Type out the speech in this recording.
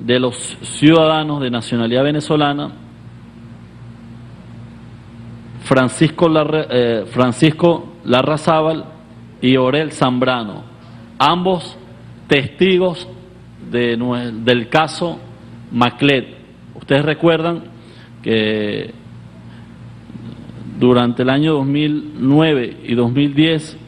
de los ciudadanos de nacionalidad venezolana, Francisco Larrazábal y Orel Zambrano, ambos testigos del caso Maclet. Ustedes recuerdan que durante el año 2009 y 2010